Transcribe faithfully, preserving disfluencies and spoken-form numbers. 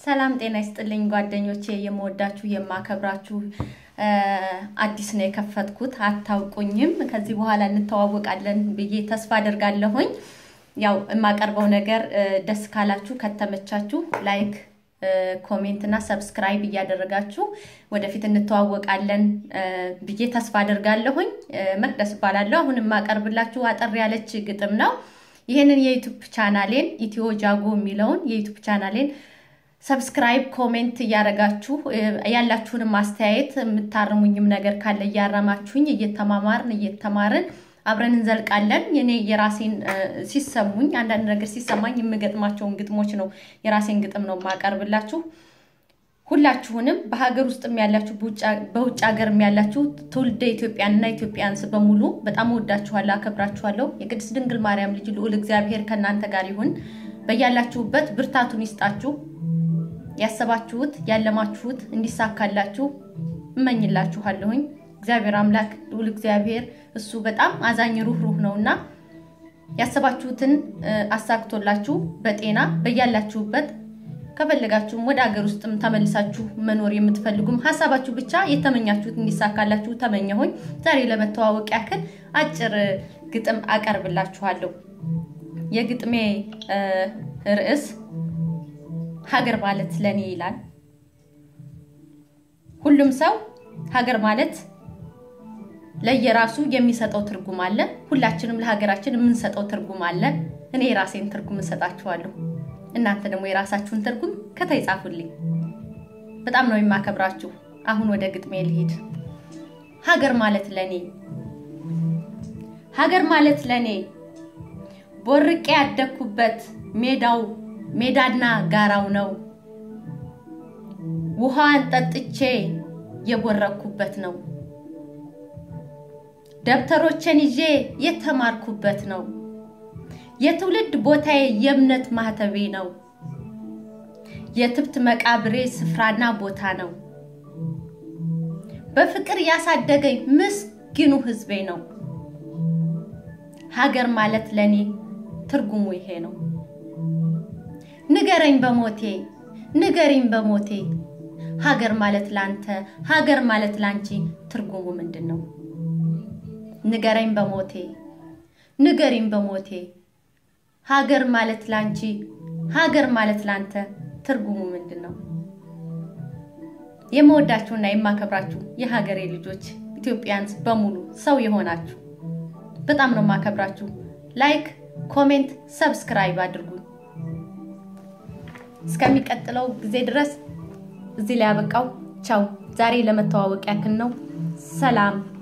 ሰላም ጤና ይስጥልኝ ጓደኞቼ የምወዳችሁ የማከብራችሁ አዲስ ነው የከፈትኩት አታውቁኝም ከዚህ በኋላ እንተዋወቃለን ብዬ ተስፋ አደርጋለሁኝ ያው የማቀርበው ነገር ደስ ካላችሁ ከተመቻችሁ ላይክ ኮሜንት እና ሰብስክራይብ ያደረጋችሁ ወደፊት እንተዋወቃለን ብዬ ተስፋ አደርጋለሁኝ መቅደስ ባላለው አሁን የማቀርብላችሁ አጠር ያለች ግጥም ነው ይሄንን የዩቲዩብ ቻናሌን ኢትዮ ጃጎ የሚለውን የዩቲዩብ ቻናሌን ሰብስክራይብ ኮሜንት ያረጋችሁ ያላችሁን ማስተያየት የምታርሙኝም ነገር ካለ ያራማችሁኝ እየተማማርን እየተማርን አብረን እንዘልቃለን የኔ የራሴን ሲሰሙኝ አንዳንድ ነገር ሲሰማኝ የምገጥማቸውን ግጥሞች ነው የራሴን ግጥም ነው ማቀርብላችሁ ሁላችሁንም በሀገር ውስጥም ያላችሁ በውጭ ሀገርም ያላችሁ ትውልደ ኢትዮጵያና ኢትዮጵያንስ በሙሉ በጣም ወዳችኋለሁ አከብራችኋለሁ የቅድስት ድንግል ማርያም ልጅ ልዑል እግዚአብሔር ከናንተ ጋር ይሁን በያላችሁበት ብርታቱን ይስጣችሁ ያሰባችሁት ያለማችሁት እንዲሳካላችሁ እመኝላችኋለሁኝ እግዚአብሔር አምላክ ልዑል እግዚአብሔር እሱ በጣም አዛኝ ሩህሩህ ነውና ያሰባችሁትን አሳክቶላችሁ በጤና በያላችሁበት ከፈለጋችሁ ወደ ሀገር ውስጥም ተመልሳችሁ መኖር የምትፈልጉም ሐሳባችሁ ብቻ የተመኛችሁት እንዲሳካላችሁ ተመኘሁኝ ዛሬ ለመተዋወቅ ያክል አጭር ግጥም አቀርብላችኋለሁ የግጥሜ ርዕስ ሀገር ማለት ለኔ ይላል ሁሉም ሰው ሀገር ማለት ለየራሱ የሚሰጠው ትርጉም አለ ሁላችንም ለሀገራችን የምንሰጠው ትርጉም አለ እኔ ራሴን ትርጉም እሰጣችኋለሁ እናንተ ደግሞ የራሳችሁን ትርጉም ከታይ ጻፉልኝ በጣም ነው የማከብራችሁ አሁን ወደ ግጥሜ ልሂድ ሀገር ማለት ለኔ ሀገር ማለት ለኔ ቦርቄ ያደኩበት ሜዳው ሜዳና ጋራው ነው ውሃን ጠጥቼ የቦረኩበት ነው ደብተሮችን ይዤ የተማርኩበት ነው የትውልድ ቦታዬ የእምነት ማህተቤ ነው የትብት መቃብሬ ስፍራና ቦታ ነው በፍቅር ያሳደገኝ ምስኪኑ ህዝቤ ነው ሀገር ማለት ለኔ ትርጉሙ ይሄ ነው ንገረኝ በሞቴ ንገረኝ በሞቴ ሀገር ማለት ላንተ ሀገር ማለት ላንቺ ትርጉሙ ምንድነው ንገረኝ በሞቴ ንገረኝ በሞቴ ሀገር ማለት ላንቺ ሀገር ማለት ላንተ ትርጉሙ ምንድነው የምወዳችሁና የማከብራችሁ የሀገሬ ልጆች ኢትዮጵያንስ በሙሉ ሰው የሆናችሁ በጣም ነው ማከብራችሁ ላይክ ኮሜንት ሰብስክራይብ አድርጉ እስከሚቀጥለው ጊዜ ድረስ እዚህ ላይ አበቃው ቻው ዛሬ ለመተዋወቅ ያክል ነው ሰላም